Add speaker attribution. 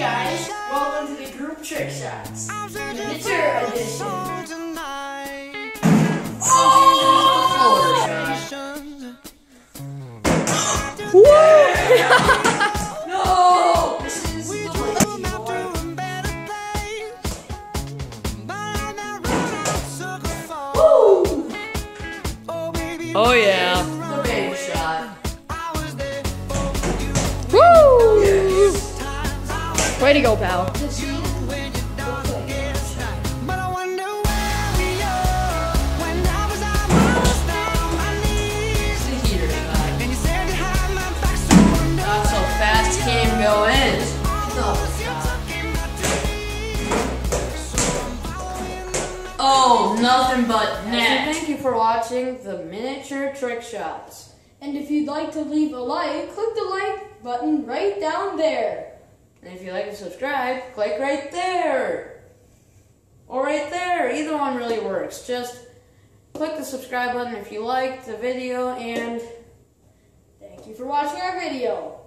Speaker 1: guys, welcome to the group trick shots, miniature edition. No! This is the Woo!
Speaker 2: Oh yeah.
Speaker 1: The baby shot.
Speaker 2: Woo!
Speaker 1: Yes.
Speaker 2: Way to go, pal.
Speaker 1: Go in. Oh, nothing but net.
Speaker 2: So thank you for watching the miniature trick shots.
Speaker 3: And if you'd like to leave a like, click the like button right down there.
Speaker 2: And if you'd like to subscribe, click right there. Or right there. Either one really works. Just click the subscribe button if you liked the video, and
Speaker 3: Thank you for watching our video.